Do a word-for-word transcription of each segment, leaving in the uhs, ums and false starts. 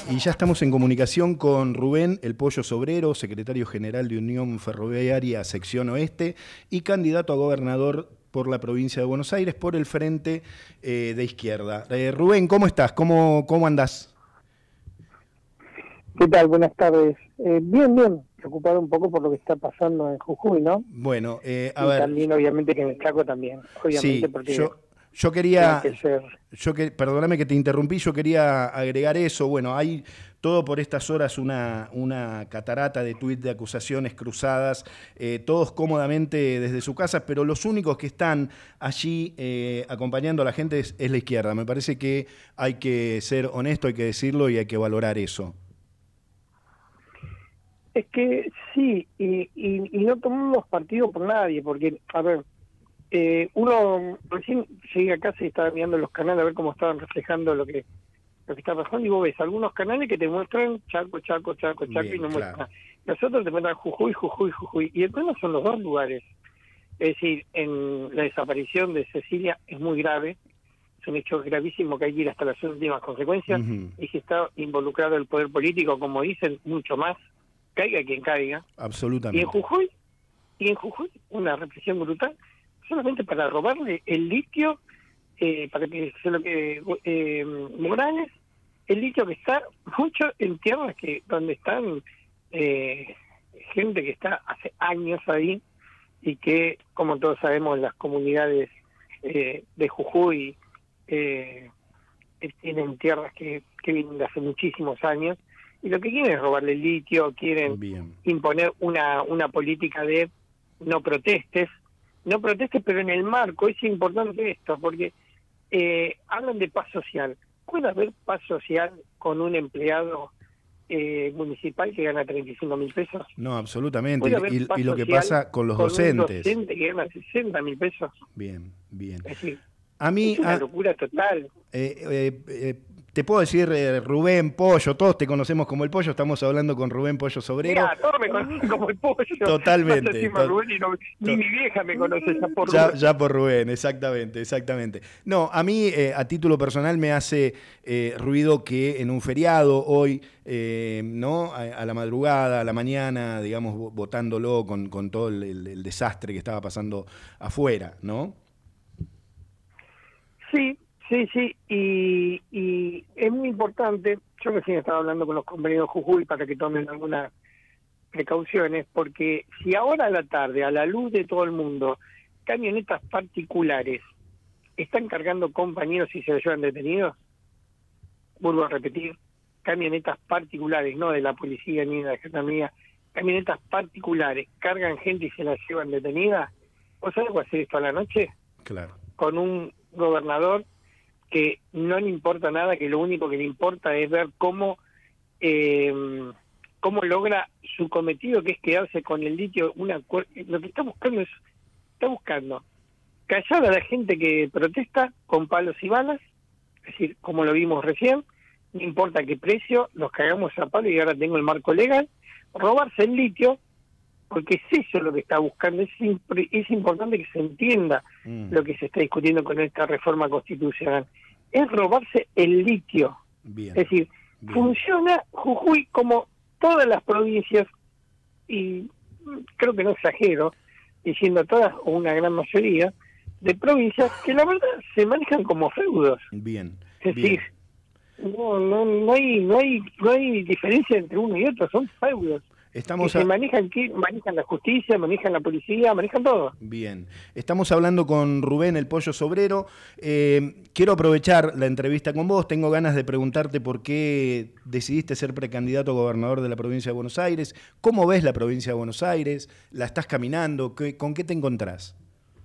Y ya estamos en comunicación con Rubén El Pollo Sobrero, secretario general de Unión Ferroviaria Sección Oeste y candidato a gobernador por la provincia de Buenos Aires por el Frente eh, de Izquierda. Eh, Rubén, ¿cómo estás? ¿Cómo, cómo andás? ¿Qué tal? Buenas tardes. Eh, bien, bien. Preocupado un poco por lo que está pasando en Jujuy, ¿no? Bueno, eh, a y ver... también, obviamente, que en el Chaco también. Obviamente, Sí, porque yo... Yo quería, tiene que ser... yo que, perdóname que te interrumpí, yo quería agregar eso. Bueno, hay todo por estas horas una, una catarata de tuits de acusaciones cruzadas, eh, todos cómodamente desde su casa, pero los únicos que están allí eh, acompañando a la gente es, es la izquierda. Me parece que hay que ser honesto, hay que decirlo y hay que valorar eso. Es que sí, y, y, y no tomamos partido por nadie, porque, a ver, Eh, uno recién llegué a casa y estaba mirando los canales a ver cómo estaban reflejando lo que lo que está pasando, y vos ves algunos canales que te muestran Chaco, Chaco, Chaco, Chaco, Bien, y no claro. muestran. Los otros te muestran Jujuy, Jujuy, Jujuy. Y el problema son los dos lugares. Es decir, en la desaparición de Cecilia es muy grave, es un hecho gravísimo que hay que ir hasta las últimas consecuencias, Uh-huh. y si está involucrado el poder político, como dicen, mucho más, caiga quien caiga. Absolutamente. Y en Jujuy, y en Jujuy, una represión brutal, solamente para robarle el litio, eh, para que se lo que eh, Morales, el litio que está mucho en tierras que donde están eh, gente que está hace años ahí, y que, como todos sabemos, las comunidades eh, de Jujuy eh, tienen tierras que, que vienen de hace muchísimos años, y lo que quieren es robarle el litio, quieren Bien. imponer una, una política de no protestes, no protestes, pero en el marco, es importante esto, porque eh, hablan de paz social. ¿Puede haber paz social con un empleado eh, municipal que gana treinta y cinco mil pesos? No, absolutamente. ¿Puede haber Y, paz y lo que social pasa con los con docentes. un docente que gana sesenta mil pesos? Bien, bien. Es decir, A mí, es una a, locura total. Eh, eh, eh, te puedo decir eh, Rubén Pollo, todos te conocemos como el Pollo, estamos hablando con Rubén Pollo Sobrero. Mirá, todos me conocen como el Pollo. Totalmente. To Rubén y no, ni mi vieja me conoce ya por ya, Rubén. Ya por Rubén, exactamente, exactamente. No, a mí eh, a título personal me hace eh, ruido que en un feriado hoy, eh, ¿no? A, a la madrugada, a la mañana, digamos, votándolo con, con todo el, el, el desastre que estaba pasando afuera, ¿no? Sí. Sí, sí, y, y es muy importante, yo recién estaba hablando con los compañeros de Jujuy para que tomen algunas precauciones, porque si ahora a la tarde, a la luz de todo el mundo, camionetas particulares están cargando compañeros y se los llevan detenidos, vuelvo a repetir, camionetas particulares, no de la policía ni de la gendarmería, camionetas particulares cargan gente y se las llevan detenida, ¿vos sabés cuál va a hacer esto a la noche? Claro. Con un gobernador que no le importa nada, que lo único que le importa es ver cómo eh, cómo logra su cometido, que es quedarse con el litio. Una lo que está buscando es está buscando callar a la gente que protesta con palos y balas, es decir, como lo vimos recién, no importa qué precio, los cagamos a palo y ahora tengo el marco legal, robarse el litio, porque es eso lo que está buscando. Es, es importante que se entienda mm. lo que se está discutiendo con esta reforma constitucional. Es robarse el litio. Bien. Es decir, Bien. funciona Jujuy como todas las provincias, y creo que no exagero, diciendo todas o una gran mayoría, de provincias que la verdad se manejan como feudos. Bien. Es Bien. decir, no, no, no hay, no hay, no hay diferencia entre uno y otro, son feudos. Estamos que se manejan, que manejan la justicia, manejan la policía, manejan todo. Bien. Estamos hablando con Rubén El Pollo Sobrero. Eh, quiero aprovechar la entrevista con vos. Tengo ganas de preguntarte por qué decidiste ser precandidato a gobernador de la provincia de Buenos Aires. ¿Cómo ves la provincia de Buenos Aires? ¿La estás caminando? ¿Qué, ¿Con qué te encontrás?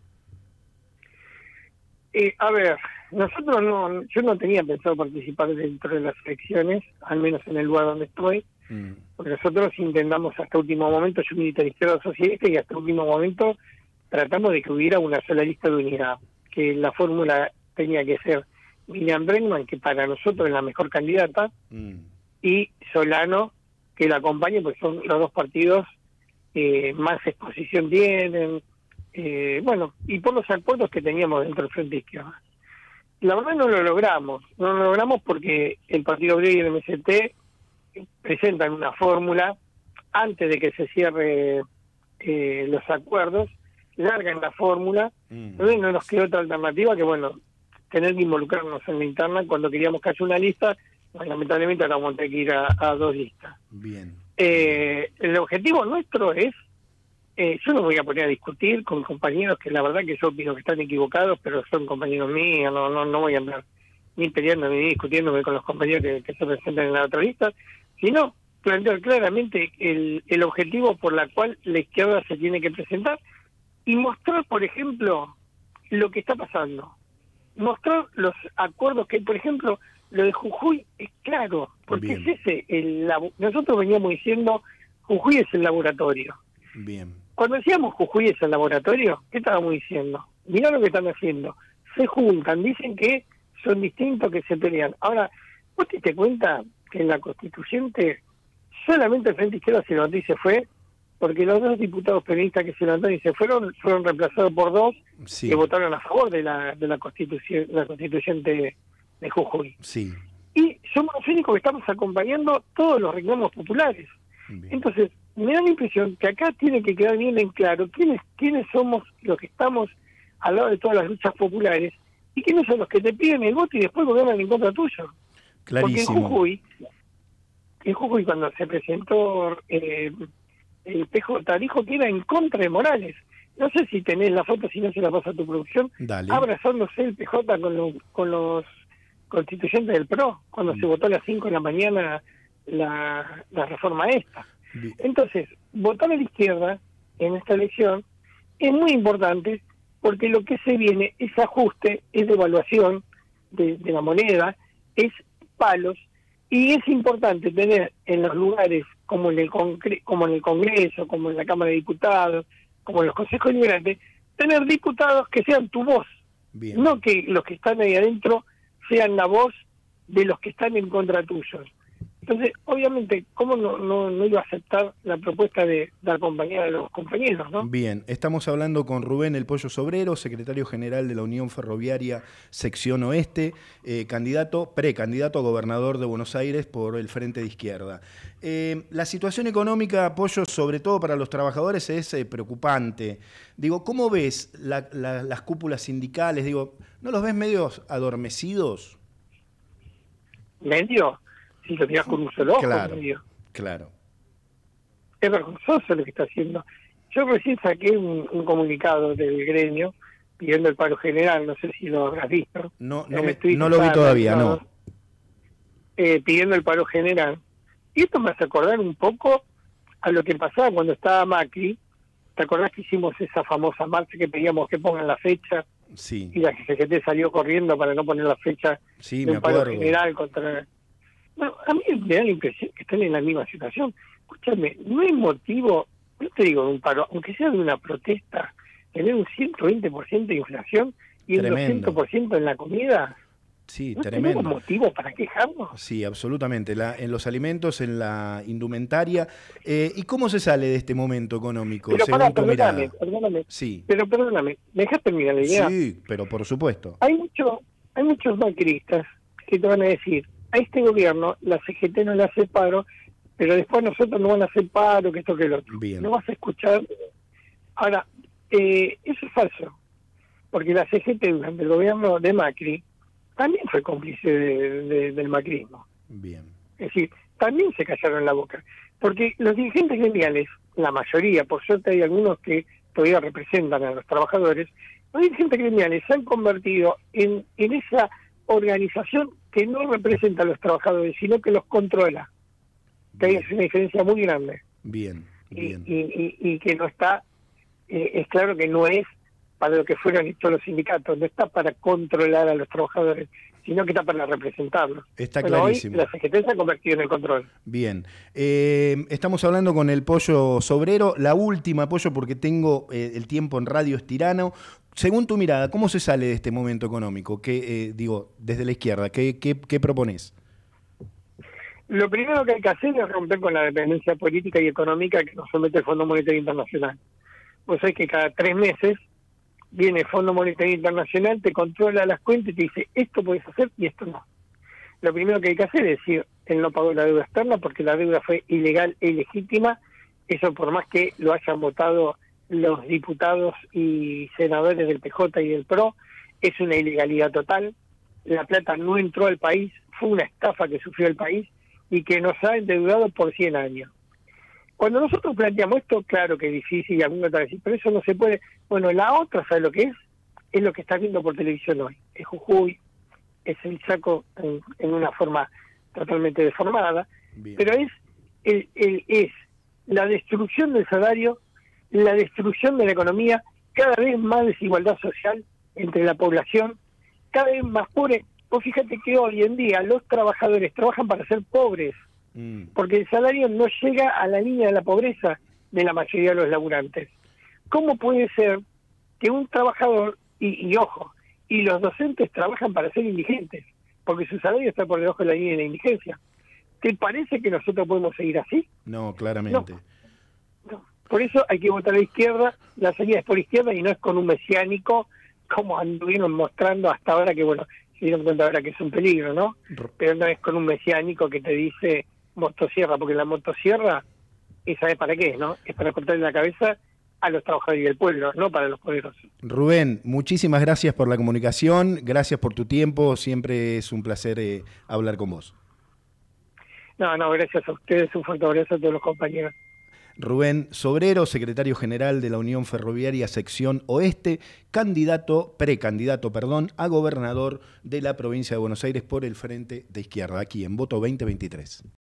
Eh, a ver, nosotros no, yo no tenía pensado participar dentro de las elecciones, al menos en el lugar donde estoy. Porque nosotros intentamos hasta último momento, yo milito en Izquierda Socialista, y hasta último momento tratamos de que hubiera una sola lista de unidad, que la fórmula tenía que ser Miriam Bregman, que para nosotros es la mejor candidata, mm. y Solano, que la acompañe, porque son los dos partidos eh, más exposición tienen, eh, bueno, y por los acuerdos que teníamos dentro del Frente Izquierda. La verdad no lo logramos, no lo logramos porque el Partido Obrero y el M S T presentan una fórmula antes de que se cierre eh, los acuerdos, largan la fórmula, mm. entonces no nos quedó otra alternativa que, bueno, tener que involucrarnos en la interna cuando queríamos que haya una lista. Bueno, lamentablemente ahora vamos a tener que ir a, a dos listas. Bien. Eh, el objetivo nuestro es, eh, yo no voy a poner a discutir con compañeros que la verdad que yo opino que están equivocados, pero son compañeros míos, no no no voy a andar ni peleando ni discutiéndome con los compañeros que, que se presentan en la otra lista, sino plantear claramente el, el objetivo por la cual la izquierda se tiene que presentar y mostrar, por ejemplo, lo que está pasando. Mostrar los acuerdos que hay, por ejemplo, lo de Jujuy es claro, porque Bien. es ese, el, nosotros veníamos diciendo Jujuy es el laboratorio. Bien. Cuando decíamos Jujuy es el laboratorio, ¿qué estábamos diciendo? Mirá lo que están haciendo, se juntan, dicen que son distintos, que se pelean. Ahora, ¿vos te diste cuenta que en la constituyente solamente el Frente Izquierda se levantó y se fue? Porque los dos diputados peronistas que se levantaron y se fueron, fueron reemplazados por dos sí. que votaron a favor de la de la constitución, la constituyente de Jujuy. Sí. Y somos los únicos que estamos acompañando todos los reclamos populares. Bien. Entonces, me da la impresión que acá tiene que quedar bien en claro quiénes quiénes somos los que estamos al lado de todas las luchas populares y quiénes son los que te piden el voto y después gobiernan en contra tuyo. Clarísimo. Porque en Jujuy, en Jujuy cuando se presentó eh, el P J dijo que era en contra de Morales. No sé si tenés la foto, si no se la pasa a tu producción. Dale. Abrazándose el P J con, lo, con los constituyentes del P R O, cuando mm. se votó a las cinco de la mañana la, la reforma esta. Bien. Entonces, votar a la izquierda en esta elección es muy importante porque lo que se viene es ajuste, es devaluación de, de la moneda, es palos, y es importante tener en los lugares como en el Congre como en el Congreso, como en la Cámara de Diputados, como en los consejos liberantes, tener diputados que sean tu voz. Bien. No que los que están ahí adentro sean la voz de los que están en contra tuyos. Entonces, obviamente, ¿cómo no, no, no iba a aceptar la propuesta de, de acompañar a los compañeros, no? Bien, estamos hablando con Rubén El Pollo Sobrero, secretario general de la Unión Ferroviaria Sección Oeste, eh, candidato, precandidato a gobernador de Buenos Aires por el Frente de Izquierda. Eh, la situación económica, Pollo, sobre todo para los trabajadores, es eh, preocupante. Digo, ¿cómo ves la, la, las cúpulas sindicales? Digo, ¿no los ves medios adormecidos? ¿Medio? Si lo miras con un solo ojo, claro, medio. Claro. Es vergonzoso lo que está haciendo. Yo recién saqué un, un comunicado del gremio pidiendo el paro general, no sé si lo habrás visto. No, no, me, no lo vi todavía, no. Eh, pidiendo el paro general. Y esto me hace acordar un poco a lo que pasaba cuando estaba Macri. ¿Te acordás que hicimos esa famosa marcha que pedíamos que pongan la fecha? Sí. Y la C G T salió corriendo para no poner la fecha sí, del me paro acuerdo. general contra... Bueno, a mí me da la impresión que están en la misma situación. Escúchame, no hay motivo, no te digo de un paro, aunque sea de una protesta, tener un ciento veinte por ciento de inflación y un Tremendo. doscientos por ciento en la comida. Sí, ¿No tremendo. tenemos motivo para quejarnos? Sí, absolutamente. La, en los alimentos, en la indumentaria. Eh, ¿Y cómo se sale de este momento económico, pero según pará, tu perdóname, mirada? perdóname. Sí. Pero perdóname, ¿me dejas terminar la idea? Sí, pero por supuesto. Hay, mucho, hay muchos macristas que te van a decir, a este gobierno la C G T no le hace paro, pero después nosotros no van a hacer paro, que esto que lo otro. Bien. No vas a escuchar. Ahora, eh, eso es falso, porque la C G T durante el gobierno de Macri también fue cómplice de, de, del macrismo. Bien. Es decir, también se callaron la boca, porque los dirigentes gremiales, la mayoría, por suerte hay algunos que todavía representan a los trabajadores, los dirigentes gremiales se han convertido en, en esa organización que no representa a los trabajadores, sino que los controla. Que hay una diferencia muy grande. Bien, bien. Y, y, y, y que no está, eh, es claro que no es para lo que fueron todos los sindicatos, no está para controlar a los trabajadores, sino que está para representarlos. Está bueno, clarísimo. Hoy la C G T se ha convertido en el control. Bien. Eh, estamos hablando con el Pollo Sobrero. La última, Pollo, porque tengo eh, el tiempo en radio es tirano. Según tu mirada, ¿cómo se sale de este momento económico? ¿Qué, eh, digo, desde la izquierda, ¿qué, qué, qué propones? Lo primero que hay que hacer es romper con la dependencia política y económica que nos somete el Fondo Monetario Internacional. Vos sabés que cada tres meses viene el Fondo Monetario Internacional, te controla las cuentas y te dice, esto podés hacer y esto no. Lo primero que hay que hacer es decir, él no pagó la deuda externa porque la deuda fue ilegal e ilegítima. Eso por más que lo hayan votado los diputados y senadores del P J y del P R O, es una ilegalidad total. La plata no entró al país, fue una estafa que sufrió el país y que nos ha endeudado por cien años. Cuando nosotros planteamos esto, claro que es difícil y algunos van a decir, pero eso no se puede. Bueno, la otra, ¿sabe lo que es? Es lo que está viendo por televisión hoy. Es Jujuy, es el Chaco en, en una forma totalmente deformada, Bien. pero es, el, el, es la destrucción del salario, la destrucción de la economía, cada vez más desigualdad social entre la población, cada vez más pobre. Vos fíjate que hoy en día los trabajadores trabajan para ser pobres, mm. porque el salario no llega a la línea de la pobreza de la mayoría de los laburantes. ¿Cómo puede ser que un trabajador, y, y ojo, y los docentes trabajan para ser indigentes, porque su salario está por debajo de la línea de la indigencia? ¿Te parece que nosotros podemos seguir así? No, claramente. No. No. Por eso hay que votar a la izquierda, la salida es por izquierda y no es con un mesiánico, como anduvieron mostrando hasta ahora, que bueno, se dieron cuenta ahora que es un peligro, ¿no? Pero no es con un mesiánico que te dice motosierra, porque la motosierra, esa es para qué, ¿no? Es para cortarle la cabeza a los trabajadores del pueblo, no para los poderosos. Rubén, muchísimas gracias por la comunicación, gracias por tu tiempo, siempre es un placer eh, hablar con vos. No, no, gracias a ustedes, un fuerte abrazo a todos los compañeros. Rubén Sobrero, secretario general de la Unión Ferroviaria Sección Oeste, candidato, precandidato, perdón, a gobernador de la provincia de Buenos Aires por el Frente de Izquierda, aquí en Voto veinte veintitrés.